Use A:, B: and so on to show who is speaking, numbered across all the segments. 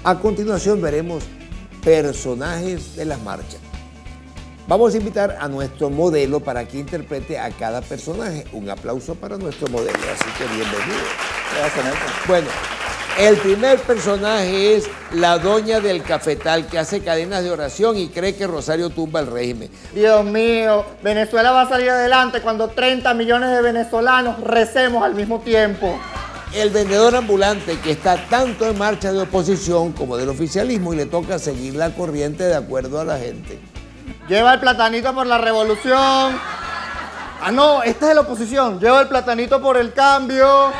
A: A continuación veremos personajes de las marchas. Vamos a invitar a nuestro modelo para que interprete a cada personaje. Un aplauso para nuestro modelo, así que bienvenido.
B: Gracias, Nelson.
A: Bueno, el primer personaje es la doña del cafetal, que hace cadenas de oración y cree que Rosario tumba el régimen.
B: Dios mío, Venezuela va a salir adelante cuando 30 millones de venezolanos recemos al mismo tiempo.
A: El vendedor ambulante, que está tanto en marcha de oposición como del oficialismo y le toca seguir la corriente de acuerdo a la gente.
B: Lleva el platanito por la revolución. Ah, no, esta es de la oposición. Lleva el platanito por el cambio.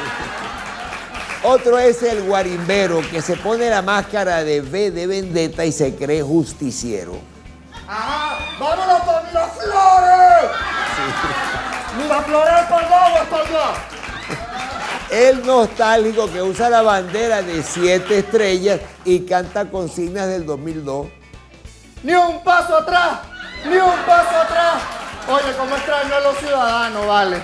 A: Otro es el guarimbero, que se pone la máscara de V de Vendetta y se cree justiciero.
B: ¡Ajá! ¡Vámonos con Miraflores! Sí. ¡Miraflores por todo hasta allá!
A: El nostálgico, que usa la bandera de 7 estrellas y canta consignas del 2002.
B: ¡Ni un paso atrás! ¡Ni un paso atrás! Oye, cómo extraño a los ciudadanos, vale.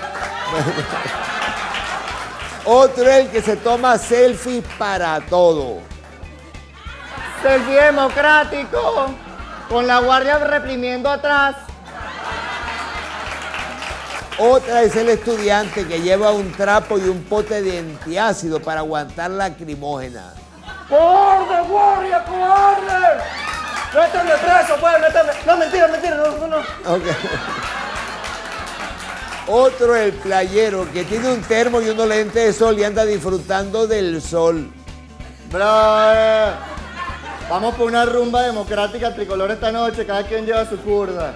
A: Otro es el que se toma selfies para todo.
B: Selfie democrático, con la guardia reprimiendo atrás.
A: Otra es el estudiante que lleva un trapo y un pote de antiácido para aguantar lacrimógena.
B: ¡Cobarde, guardia, cobarde! ¡Méteme preso, pues, méteme! No, mentira, no.
A: Okay. Otro, el playero, que tiene un termo y unos lentes de sol y anda disfrutando del sol.
B: Brother, vamos por una rumba democrática tricolor esta noche, cada quien lleva su curda.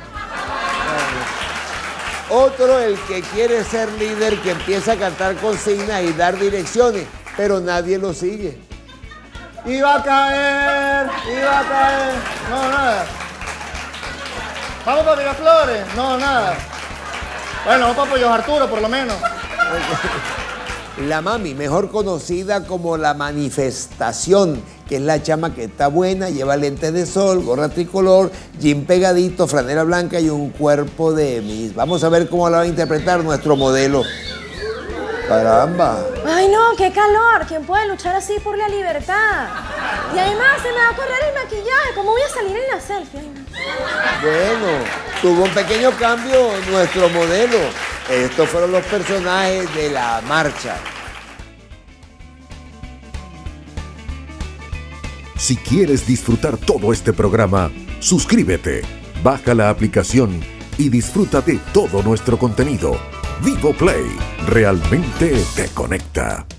A: Otro, el que quiere ser líder, que empieza a cantar consignas y dar direcciones, pero nadie lo sigue.
B: Iba a caer. No, nada. ¿Vamos para Miraflores? No, nada. Bueno, vamos para Pollos Arturo, por lo menos.
A: La mami, mejor conocida como la manifestación, que es la chama que está buena, lleva lentes de sol, gorra tricolor, jean pegadito, franela blanca y un cuerpo de Miss. Vamos a ver cómo la va a interpretar nuestro modelo. Caramba.
C: Ay, no, qué calor. ¿Quién puede luchar así por la libertad? Y además se me va a correr el maquillaje. ¿Cómo voy a salir en la selfie? Ay, no.
A: Bueno, tuvo un pequeño cambio nuestro modelo. Estos fueron los personajes de la marcha.
D: Si quieres disfrutar todo este programa, suscríbete, baja la aplicación y disfruta de todo nuestro contenido. Vivo Play, realmente te conecta.